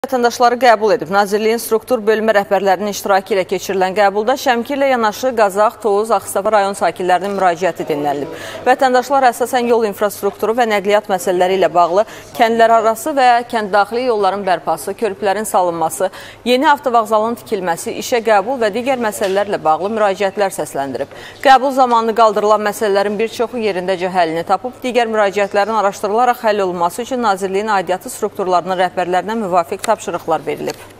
Vətəndaşları qəbul edib. Nazirliyin struktur bölmə rəhbərlərinin iştirakı ilə keçirilən qəbulda Şəmkir ilə yanaşı Qazax, Tovuz, Ağstafa rayon sakinlərinin müraciəti dinlənilib. Vətəndaşlar əsasən yol infrastrukturu və nəqliyyat məsələləri ilə bağlı kəndlər arası və kənddaxili yolların bərpası, körpülərin salınması, yeni avtovağzalın tikilməsi, işə qəbul və digər məsələlərlə bağlı müraciətlər səsləndirib. Qəbul zamanı qaldırılan məsələlərin bir çoxu yerindəcə həllini tapıb, digər müraciətlərin araşdırılaraq həll olunması üçün Nazirliyin aidiyyatı strukturlarının rəhbərlərinə müvafiq tapşırıqlar verilib.